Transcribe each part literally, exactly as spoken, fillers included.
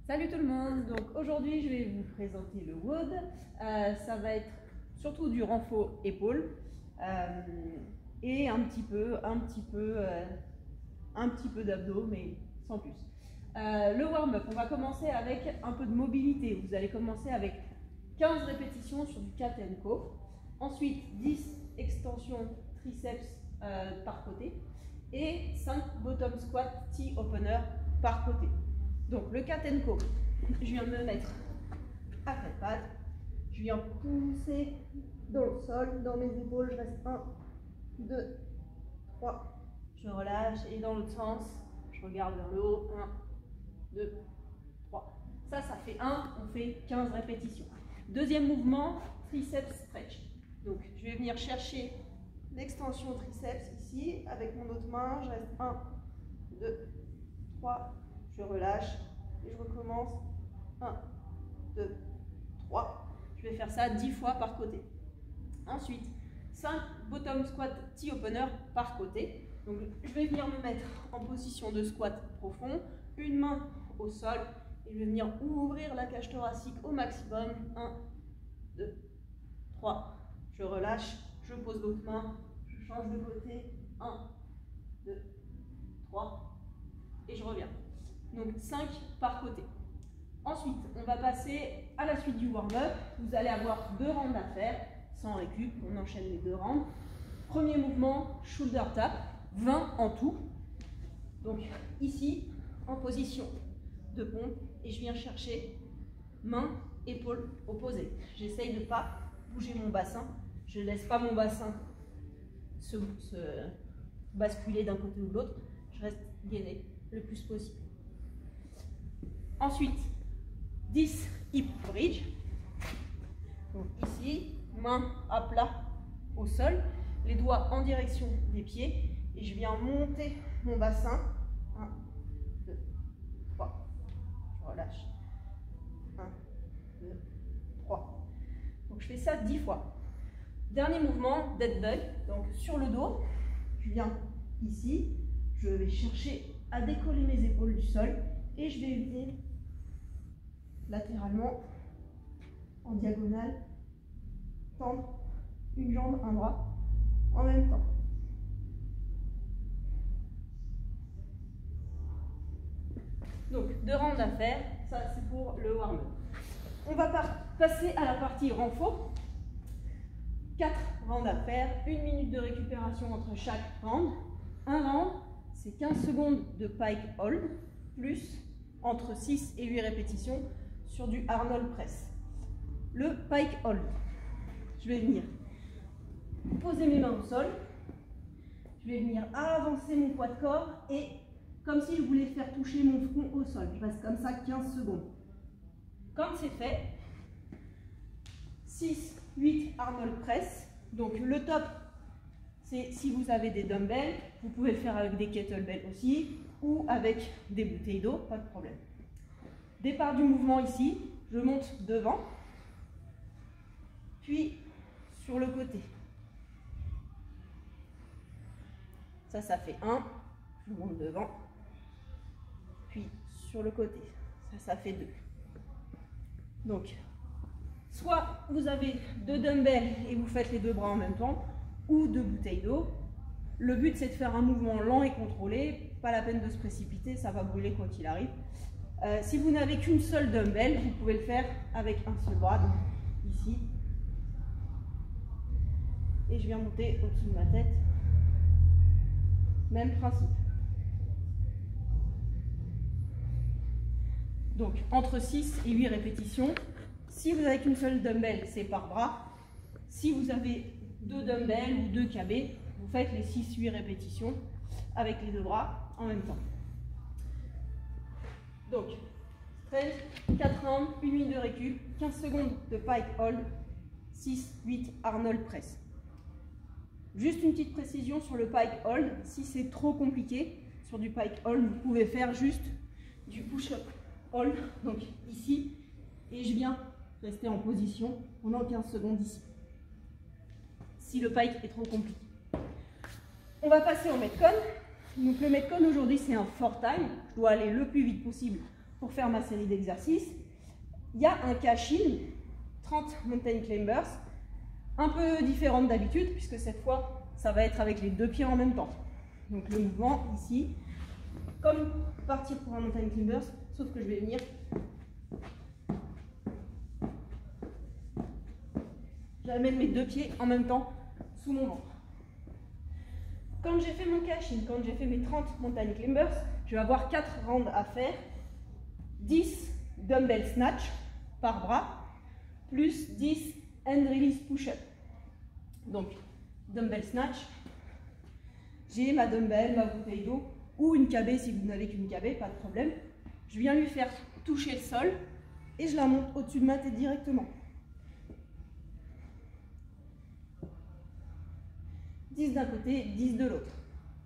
Salut tout le monde, donc aujourd'hui je vais vous présenter le WOD. Euh, ça va être surtout du renfort épaule euh, et un petit peu, un petit peu, euh, un petit peu d'abdos, mais sans plus. Euh, le warm-up, on va commencer avec un peu de mobilité. Vous allez commencer avec quinze répétitions sur du cat and co. Ensuite dix extensions triceps euh, par côté et cinq bottom squat T-opener par côté. Donc le cat and co, je viens de me mettre à quatre pattes, je viens pousser dans le sol, dans mes épaules, je reste un, deux, trois, je relâche et dans l'autre sens, je regarde vers le haut, un, deux, trois. Ça, ça fait un, on fait quinze répétitions. Deuxième mouvement, triceps stretch. Donc je vais venir chercher l'extension triceps ici, avec mon autre main, je reste un, deux, trois, je relâche et je recommence. un, deux, trois. Je vais faire ça dix fois par côté. Ensuite, cinq bottom squat T-opener par côté. Donc, je vais venir me mettre en position de squat profond, une main au sol et je vais venir ouvrir la cage thoracique au maximum. un, deux, trois. Je relâche, je pose l'autre main, je change de côté. un, deux, trois et je reviens. Donc cinq par côté. Ensuite, on va passer à la suite du warm-up. Vous allez avoir deux rounds à faire, sans récup, on enchaîne les deux rounds. Premier mouvement, shoulder tap, vingt en tout. Donc ici, en position de pompe, et je viens chercher main, épaule opposée. J'essaye de ne pas bouger mon bassin. Je ne laisse pas mon bassin se, se basculer d'un côté ou de l'autre. Je reste gainé le plus possible. Ensuite, dix hip bridge. Donc ici, main à plat au sol, les doigts en direction des pieds et je viens monter mon bassin. un, deux, trois. Je relâche. un, deux, trois. Donc je fais ça dix fois. Dernier mouvement, dead bug. Donc sur le dos, je viens ici, je vais chercher à décoller mes épaules du sol et je vais venir latéralement, en diagonale, tendre une jambe, un bras, en même temps. Donc, deux rounds à faire, ça c'est pour le warm-up. On va passer à la partie renfort. Quatre rounds à faire, une minute de récupération entre chaque round. Un round, c'est quinze secondes de pike hold, plus entre six et huit répétitions sur du Arnold Press. Le pike hold, je vais venir poser mes mains au sol, je vais venir avancer mon poids de corps et comme si je voulais faire toucher mon front au sol. Je reste comme ça quinze secondes. Quand c'est fait, six, huit Arnold Press. Donc le top, c'est si vous avez des dumbbells, vous pouvez le faire avec des kettlebells aussi ou avec des bouteilles d'eau, pas de problème. Départ du mouvement ici, je monte devant, puis sur le côté. Ça, ça fait un, je monte devant, puis sur le côté. Ça, ça fait deux. Donc, soit vous avez deux dumbbells et vous faites les deux bras en même temps, ou deux bouteilles d'eau. Le but, c'est de faire un mouvement lent et contrôlé. Pas la peine de se précipiter, ça va brûler quoi qu'il arrive. Euh, si vous n'avez qu'une seule dumbbell, vous pouvez le faire avec un seul bras, donc ici. Et je viens monter au-dessus de ma tête. Même principe. Donc, entre six et huit répétitions. Si vous n'avez qu'une seule dumbbell, c'est par bras. Si vous avez deux dumbbells ou deux K B, vous faites les six huit répétitions avec les deux bras en même temps. Donc, treize, quatre rounds, une minute de récup, quinze secondes de pike hold, six, huit Arnold Press. Juste une petite précision sur le pike hold, si c'est trop compliqué, sur du pike hold, vous pouvez faire juste du push-up hold, donc ici, et je viens rester en position pendant quinze secondes ici. Si le pike est trop compliqué. On va passer au Metcon. Donc le Metcon aujourd'hui c'est un four time, je dois aller le plus vite possible pour faire ma série d'exercices, il y a un cache-in, trente mountain climbers, un peu différente d'habitude, puisque cette fois, ça va être avec les deux pieds en même temps. Donc le mouvement ici, comme partir pour un mountain climbers, sauf que je vais venir. J'amène mes deux pieds en même temps sous mon ventre. Quand j'ai fait mon cache-in, quand j'ai fait mes trente mountain climbers, je vais avoir quatre rounds à faire. dix dumbbell snatch par bras, plus dix hand release push-up. Donc, dumbbell snatch, j'ai ma dumbbell, ma bouteille d'eau, ou une K B si vous n'avez qu'une K B, pas de problème. Je viens lui faire toucher le sol, et je la monte au-dessus de ma tête directement. dix d'un côté, dix de l'autre.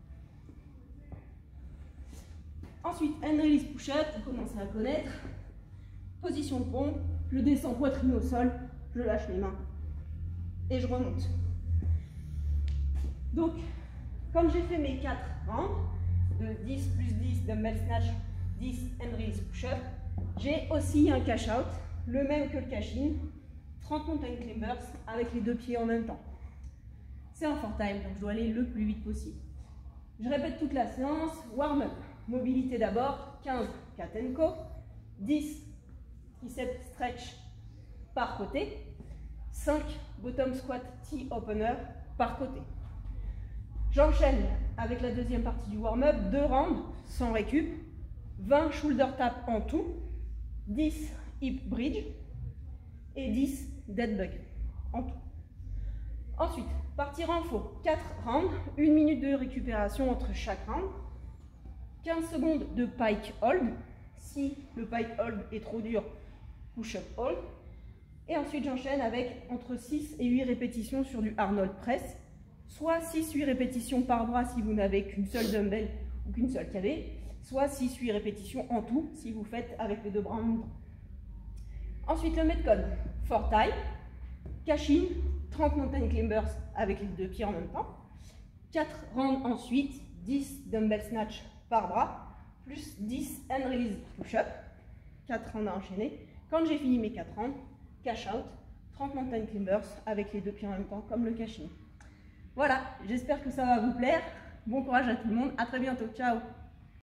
Ensuite, hand release push-up, vous commencez à connaître. Position de pompe, je descends poitrine au sol, je lâche les mains et je remonte. Donc, quand j'ai fait mes quatre rounds, de dix plus dix dumbbell snatch, dix hand release push-up, j'ai aussi un cash-out, le même que le cash-in, trente mountain climbers avec les deux pieds en même temps. C'est un four time, donc je dois aller le plus vite possible. Je répète toute la séance, warm-up, mobilité d'abord, quinze cat and co, dix triceps stretch par côté, cinq bottom squat T-opener par côté. J'enchaîne avec la deuxième partie du warm-up, deux rounds sans récup, vingt shoulder tap en tout, dix hip bridge et dix dead bug en tout. Ensuite, partir en faux, quatre rounds, une minute de récupération entre chaque round, quinze secondes de pike hold, si le pike hold est trop dur, push-up hold, et ensuite j'enchaîne avec entre six et huit répétitions sur du Arnold Press, soit six à huit répétitions par bras si vous n'avez qu'une seule dumbbell ou qu'une seule K B, soit six à huit répétitions en tout si vous faites avec les deux bras en même temps. Ensuite le metcon, four time, cash-in, trente mountain climbers avec les deux pieds en même temps, quatre rounds ensuite, dix dumbbell snatch par bras, plus dix hand release push-up, quatre rounds à enchaîner. Quand j'ai fini mes quatre rounds, cash out, trente mountain climbers avec les deux pieds en même temps comme le cash-in. Voilà, j'espère que ça va vous plaire. Bon courage à tout le monde, à très bientôt, ciao.